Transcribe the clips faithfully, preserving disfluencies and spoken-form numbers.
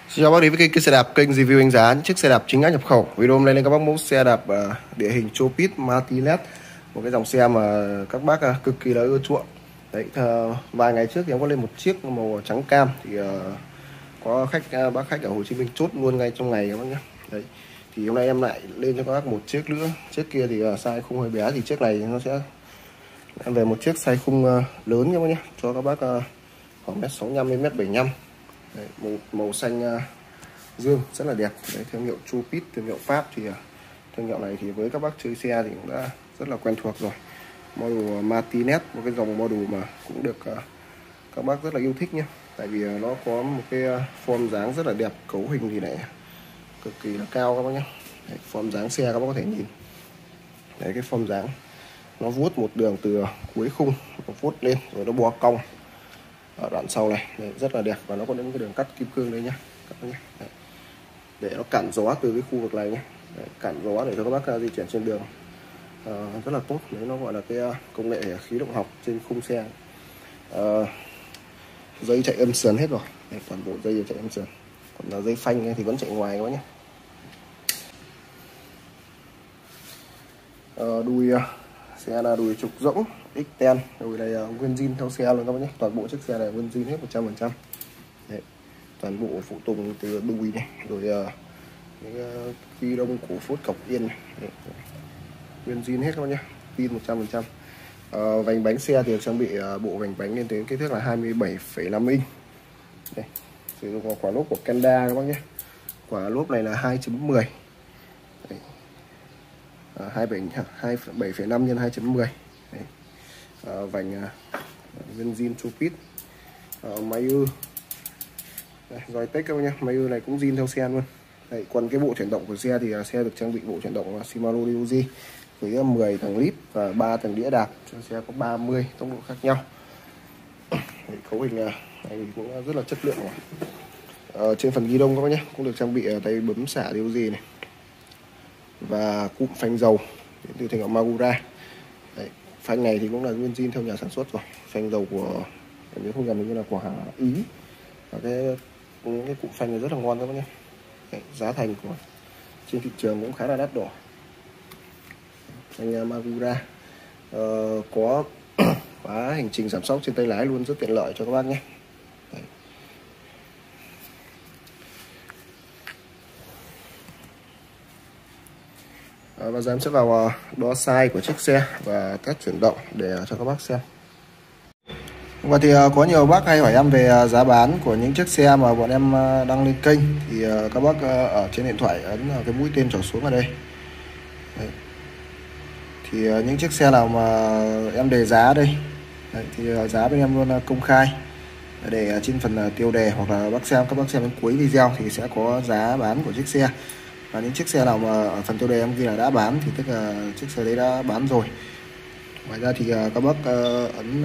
Xin chào bác đến với kênh, kênh xe đạp, kênh review đánh giá những chiếc xe đạp chính hãng nhập khẩu. Video hôm nay lên các bác mẫu xe đạp uh, địa hình Chopit Martinez, một cái dòng xe mà các bác uh, cực kỳ là ưa chuộng. Đấy, uh, vài ngày trước thì em có lên một chiếc màu trắng cam thì uh, có khách uh, bác khách ở Hồ Chí Minh chốt luôn ngay trong ngày các bác nhé. Đấy, thì hôm nay em lại lên cho các bác một chiếc nữa. Chiếc kia thì uh, size khung hơi bé, thì chiếc này nó sẽ em về một chiếc size khung uh, lớn các bác nhé, cho các bác uh, khoảng mét sáu mươi lăm đến mét bảy mươi lăm. Đấy, màu, màu xanh uh, dương rất là đẹp. Đấy, thương hiệu Chopit, thương hiệu Pháp, thì uh, thương hiệu này thì với các bác chơi xe thì cũng đã rất là quen thuộc rồi. Model Martinez, một cái dòng model mà cũng được uh, các bác rất là yêu thích nhé, tại vì uh, nó có một cái uh, form dáng rất là đẹp, cấu hình thì này cực kỳ là cao các bác nhé. Đấy, form dáng xe các bác có thể nhìn. Đấy, cái form dáng nó vuốt một đường từ cuối khung, nó vuốt lên rồi nó bó cong ở đoạn sau này. Đấy, rất là đẹp, và nó có những cái đường cắt kim cương đây nhá các bác nhé. Đấy, để nó cản gió từ cái khu vực này nhé. Đấy, cản gió để cho các bác di chuyển trên đường à, rất là tốt. Đấy, nó gọi là cái công nghệ khí động học trên khung xe. À, dây chạy âm sườn hết rồi. Đấy, toàn bộ dây chạy âm sườn, còn là dây phanh thì vẫn chạy ngoài các bác nhé. À, đuôi xe là đùi trục rỗng ích ten, đùi này uh, nguyên zin theo xe luôn các bác nhé. Toàn bộ chiếc xe này nguyên zin hết một trăm phần trăm. Toàn bộ phụ tùng từ đùi này, rồi uh, những uh, ghi đông cổ phốt cọc yên này. Đấy, nguyên zin hết các bác nhé, pin một trăm phần trăm. Uh, vành bánh xe thì được trang bị uh, bộ vành bánh lên đến kích thước là hai mươi bảy phẩy năm inch. Đây, sử dụng quả lốp của Kenda các bác nhé. Quả lốp này là hai chấm mười. hai mươi bảy phẩy năm nhân hai chấm mười. À, vành uh, nguyên zin Chopit. uh, máy ư Joytech các bác nhé, máy ư này cũng zin theo xe luôn. Đấy, còn cái bộ chuyển động của xe thì uh, xe được trang bị bộ chuyển động là Shimano Ryoji với mười tầng lít và ba tầng đĩa đạp, cho xe có ba mươi tốc độ khác nhau. Đấy, cấu hình uh, này cũng rất là chất lượng rồi. Uh, trên phần ghi đông các bác nhé, cũng được trang bị uh, tay bấm xả Ryoji này và cụm phanh dầu đến từ thương hiệu Magura. Đấy, phanh này thì cũng là nguyên zin theo nhà sản xuất rồi. Phanh dầu của, nếu không nhầm, như là của hãng Ý, và cái cái cụm phanh này rất là ngon các bác nhé. Đấy, giá thành của trên thị trường cũng khá là đắt đỏ. Phanh Magura ờ, có khóa hành trình giảm sóc trên tay lái luôn, rất tiện lợi cho các bác nhé. Đấy. À, và giờ em sẽ vào đo size của chiếc xe và test chuyển động để cho các bác xem. Và thì có nhiều bác hay hỏi em về giá bán của những chiếc xe mà bọn em đăng lên kênh, thì các bác ở trên điện thoại ấn cái mũi tên trỏ xuống ở đây. Đấy, thì những chiếc xe nào mà em đề giá đây. Đấy, thì giá bên em luôn công khai, để trên phần tiêu đề hoặc là bác xem các bác xem đến cuối video thì sẽ có giá bán của chiếc xe. Và những chiếc xe nào mà ở phần tiêu đề em ghi là đã bán thì tức là chiếc xe đấy đã bán rồi. Ngoài ra thì các bác ấn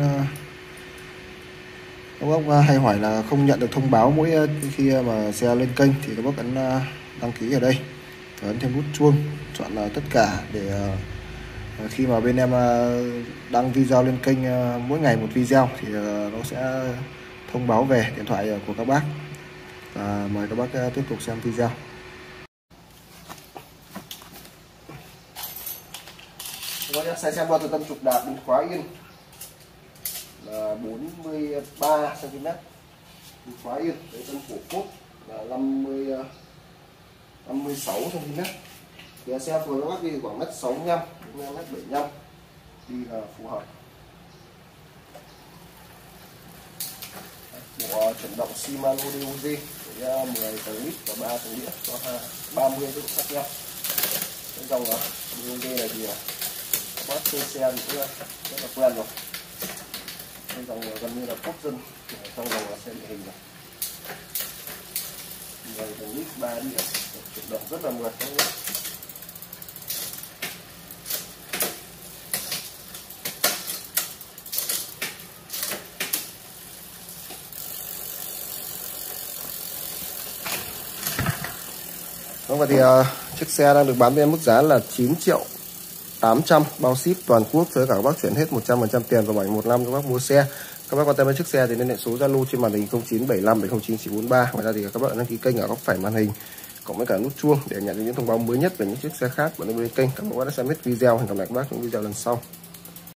các bác hay hỏi là không nhận được thông báo mỗi khi mà xe lên kênh, thì các bác ấn đăng ký ở đây và ấn thêm nút chuông chọn là tất cả, để khi mà bên em đăng video lên kênh mỗi ngày một video thì nó sẽ thông báo về điện thoại của các bác. Và mời các bác tiếp tục xem video. Size xe từ tâm trục đạp đến khóa yên là bốn mươi ba xăng ti mét, khóa yên. Đấy, tâm cổ phốt là năm mươi, năm mươi sáu xăng ti mét. Thì xe phù các bác đi khoảng mét sáu mươi lăm đến mét bảy mươi lăm đi là phù hợp. Bộ chuyển động Shimano Ryoji với mười tầng lít và ba tầng đĩa cho ba mươi tốc độ khác nhau. Cái dòng Ryoji này thì bác chơi xe cũng rất là quen rồi. Cái dòng gần như là quốc dân trong dòng là xe địa hình rồi. mười tầng lít ba đĩa, chuyển động rất là mượt các bạn. Vâng, và thì uh, chiếc xe đang được bán với mức giá là chín triệu tám trăm, bao ship toàn quốc, với cả các bác chuyển hết một trăm phần trăm tiền vào bảy một năm các bác mua xe. Các bác quan tâm đến chiếc xe thì liên hệ số Zalo trên màn hình không chín bảy lăm bảy không chín chín bốn ba. Ngoài ra thì các bạn đăng ký kênh ở góc phải màn hình cộng với cả nút chuông để nhận được những thông báo mới nhất về những chiếc xe khác. Bạn đăng ký kênh. Các bạn đã xem hết video. Hẹn gặp lại các bác trong video lần sau.